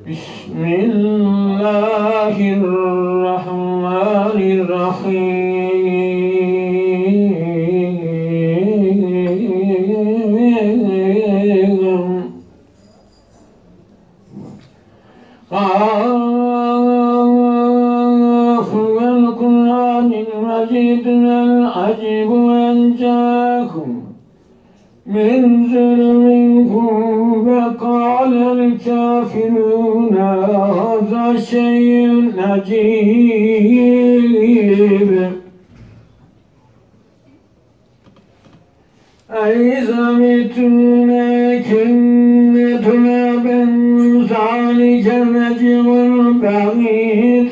بسم الله الرحمن الرحيم. قاف والقرآن المجيد العجيب أن جاءكم منذر منكم فقال الكافرون هذا شيء عجيب أإذا متنا كنا ترابا ذلك الرجم البعيد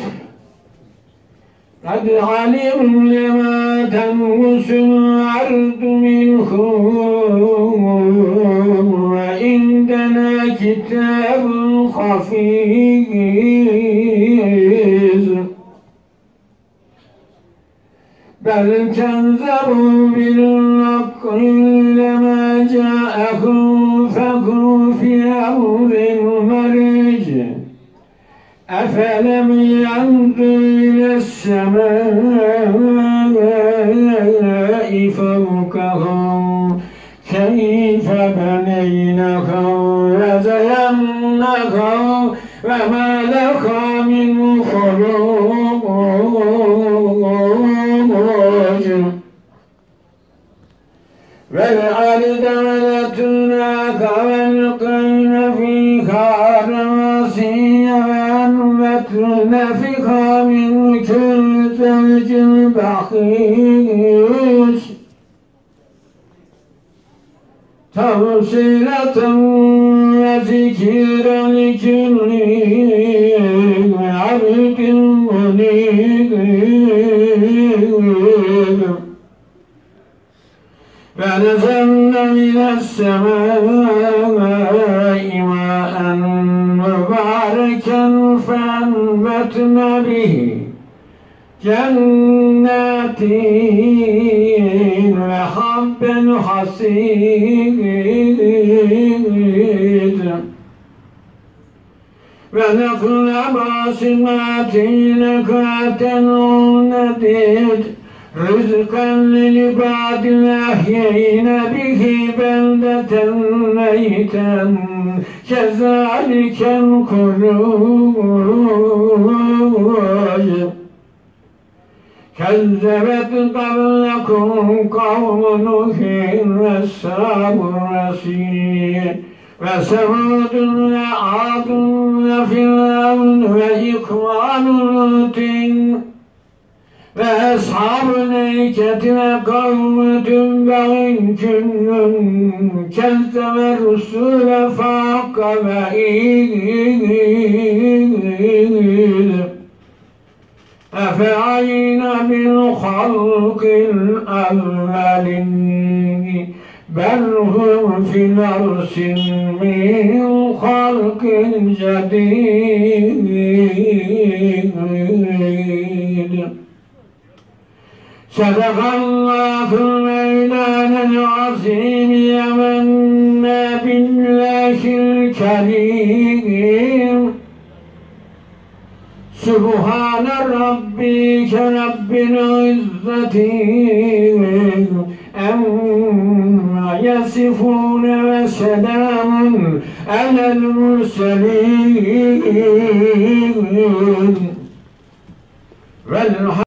قد علمنا ما تنقص الأرض منكم وعندنا كتاب حفيظ بل كذبوا بالحق لما جاءهم فهم في أمر مرج أفلم ينظروا إلى السماء فوقهم كيف بنيناها وزيناها وما لها من خروج والأرض مددناها وألقينا فيها رواسي وأنبتنا فيها من كل زوج بهيج تبصرة وذكرى لكل عبد منيب فنزلنا من السماء ماء مباركا فأنبتنا به جنات وحبا حصيد ونخل باسمات نكهة نديد رزقا للعباد أحيينا به بلدة ميتا كذلك الخروج كذبت قبلكم قوم نوح وأصحاب الرسول وثمود وعاد وفرعون وإخوان لوط وأصحاب الأيكة وقوم تبع كل كذب الرسل فعقبئ أفعينا بالخلق الأول بل هم في نرس من خلق جديد. صدق الله المولان العظيم. آمنا بالله الكريم. سبحان ربك رب العزة عما يصفون وسلام على المرسلين.